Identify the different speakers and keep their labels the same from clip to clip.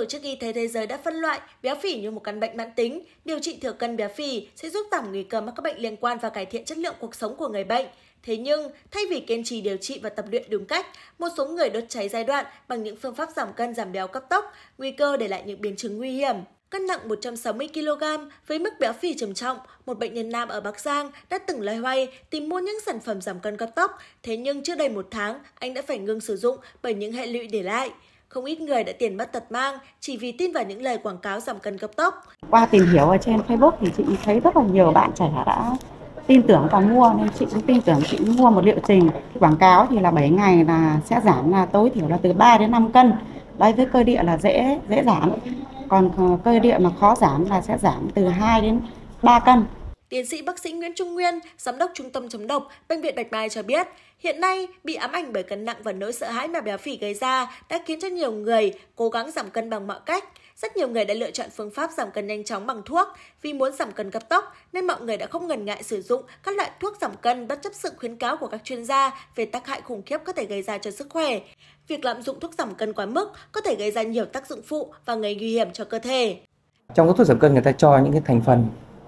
Speaker 1: chức Y tế Thế giới đã phân loại béo phì như một căn bệnh mãn tính. Điều trị thừa cân béo phì sẽ giúp giảm nguy cơ mắc các bệnh liên quan và cải thiện chất lượng cuộc sống của người bệnh. Thế nhưng, thay vì kiên trì điều trị và tập luyện đúng cách, một số người đốt cháy giai đoạn bằng những phương pháp giảm cân giảm béo cấp tốc, nguy cơ để lại những biến chứng nguy hiểm. Cân nặng 160 kg với mức béo phì trầm trọng, một bệnh nhân nam ở Bắc Giang đã từng loay hoay tìm mua những sản phẩm giảm cân cấp tốc, thế nhưng chưa đầy 1 tháng, anh đã phải ngừng sử dụng bởi những hệ lụy để lại. Không ít người đã tiền mất tật mang chỉ vì tin vào những lời quảng cáo giảm cân cấp tốc.
Speaker 2: Qua tìm hiểu ở trên Facebook thì chị thấy rất là nhiều bạn trẻ đã tin tưởng và mua, nên chị cũng tin tưởng, chị mua một liệu trình. Quảng cáo thì là 7 ngày là sẽ giảm là tối thiểu là từ 3 đến 5 cân. Đấy, với cơ địa là dễ giảm. Còn cơ địa mà khó giảm là sẽ giảm từ 2 đến 3 cân.
Speaker 1: Tiến sĩ bác sĩ Nguyễn Trung Nguyên, giám đốc Trung tâm chống độc Bệnh viện Bạch Mai cho biết, hiện nay bị ám ảnh bởi cân nặng và nỗi sợ hãi mà béo phì gây ra đã khiến cho nhiều người cố gắng giảm cân bằng mọi cách. Rất nhiều người đã lựa chọn phương pháp giảm cân nhanh chóng bằng thuốc. Vì muốn giảm cân cấp tốc nên mọi người đã không ngần ngại sử dụng các loại thuốc giảm cân bất chấp sự khuyến cáo của các chuyên gia về tác hại khủng khiếp có thể gây ra cho sức khỏe. Việc lạm dụng thuốc giảm cân quá mức có thể gây ra nhiều tác dụng phụ và gây nguy hiểm cho cơ thể.
Speaker 3: Trong các thuốc giảm cân người ta cho những cái thành phần,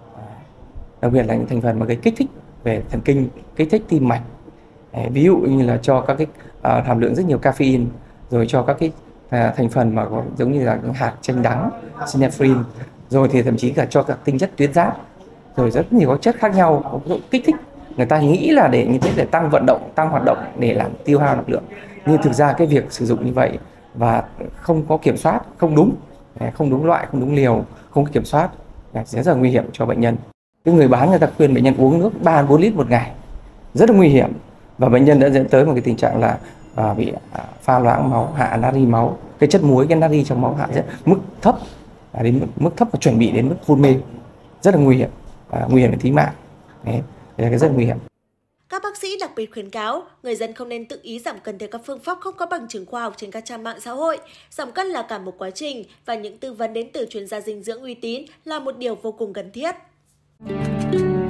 Speaker 3: đặc biệt là những thành phần mà gây kích thích về thần kinh, kích thích tim mạch. Ví dụ như là cho các cái hàm lượng rất nhiều caffeine, rồi cho các cái thành phần mà có, giống như là hạt chanh đắng, synephrine, rồi thì thậm chí cả cho các tinh chất tuyến giáp, rồi rất nhiều các chất khác nhau có kích thích. Người ta nghĩ là để như thế để tăng vận động, tăng hoạt động để làm tiêu hao năng lượng. Nhưng thực ra cái việc sử dụng như vậy và không có kiểm soát, không đúng loại, không đúng liều, không có kiểm soát là rất là nguy hiểm cho bệnh nhân. Cái người bán người ta khuyên bệnh nhân uống nước 3-4 lít một ngày, rất là nguy hiểm, và bệnh nhân đã dẫn tới một cái tình trạng là bị pha loãng máu, hạ natri máu, cái chất muối, cái natri trong máu hạ rất mức thấp, đến mức thấp và chuẩn bị đến mức hôn mê, rất là nguy hiểm đến tính mạng. Đấy là cái rất là nguy hiểm.
Speaker 1: Các bác sĩ đặc biệt khuyến cáo người dân không nên tự ý giảm cân theo các phương pháp không có bằng chứng khoa học trên các trang mạng xã hội. Giảm cân là cả một quá trình và những tư vấn đến từ chuyên gia dinh dưỡng uy tín là một điều vô cùng cần thiết.